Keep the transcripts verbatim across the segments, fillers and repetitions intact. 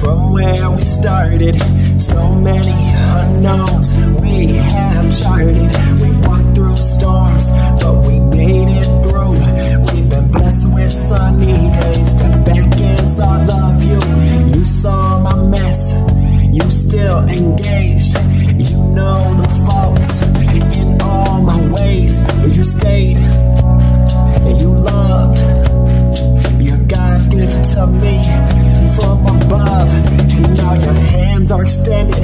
from where we started. So many unknowns we have charted. We've walked through storms, but we made it through. We've been blessed with sunny days. Step back and saw the view. You saw my mess, you still engaged. You know the faults in all my ways, but you stayed and you loved. Your God's gift to me from above, and now your hands are extended.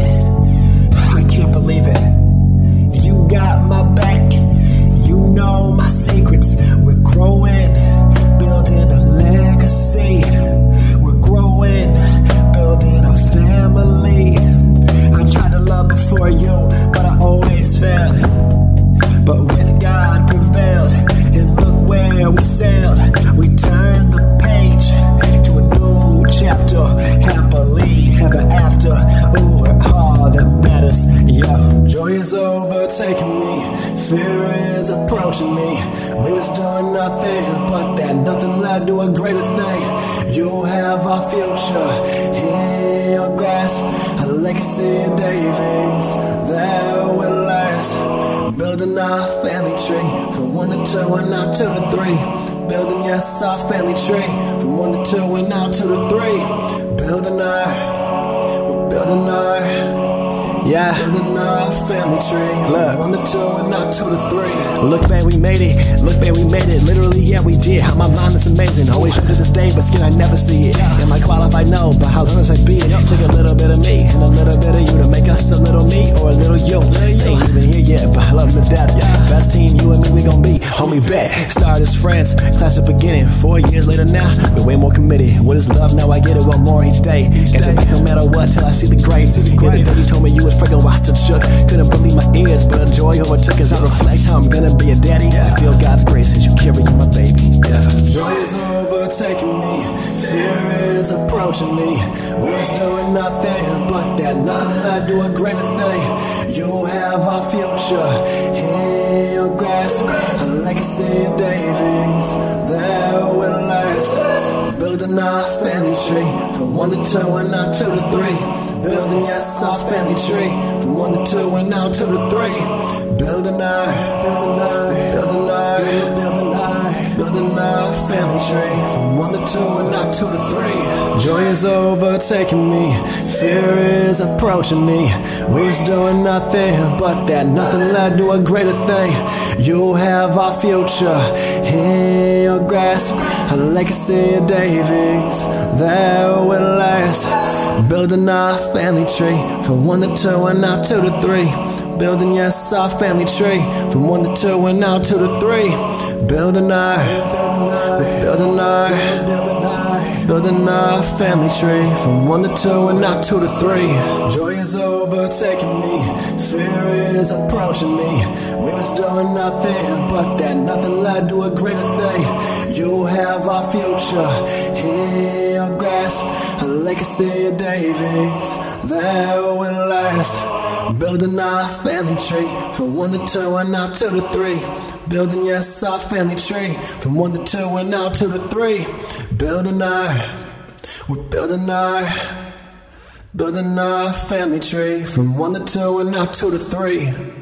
I can't believe it. You got my back, you know my secrets. We're growing, building a legacy. We're growing, building a family. I tried to love before you, but I always failed. But with God prevailed, and look where we sailed. We turned the page to a new chapter, happily ever after. Ooh, we're all that matters, yeah. Joy is overtaking me, fear is approaching me. We was doing nothing, but that nothing led to a greater thing. You have our future in your grasp, a legacy of Davies that will last. Building our family tree from one to two and now two to three. Building, yes, our family tree from one to two and now two to three. Building our, we're building our, yeah, building our family tree. Look, one to two and now two to three. Look, man, we made it. Look, man, we made it. Literally, yeah, we did. How my mind is amazing. Always true to this day, but scared I never see it. Am I qualified? No, but how long as I be it? Take a little bit of me and a little bit of you to make us a little me or a little you. Ain't even here yet, but I love them to death. Best team, you and me, we gon' be. Homie, bet. Started as friends, class at beginning. Four years later now, we're way more committed. What is love? Now I get it one more each day. Got your back no matter what till I see the grave. Yeah, the day you told me you was pregnant, I stood shook. Couldn't believe my ears, but a joy overtook as I reflect how I'm gonna be a daddy. I feel God's grace as you carry my baby. Yeah. Joy is overtaking me, fear is approaching me. We was doing nothing, but that nothing led to a greater thing. You have our future in your grasp, a legacy of Davies that will last. Building our family tree from one to two and now two to three. Building, yes, our family tree from one to two and now two to three. Building our, building our, building our, building our, building our family tree from one to two and now two to three. Joy is overtaking me, fear is approaching me. We was doing nothing, but that nothing led to a greater thing. You have our future in your grasp, a legacy of Davies that will last. Building our family tree from one to two and now two to three. Building, yes, our family tree from one to two and now two to three. Building our, we're building our, building our family tree from one to two and now two to three. Joy is overtaking me, fear is approaching me. We was doing nothing, but that nothing led to a greater thing. You have our future in your grasp, a legacy of Davies that will last. Building our family tree from one to two and now two to three. Building, yes, our family tree from one to two and now two to three. Building our, we're building our, building our family tree from one to two and now two to three.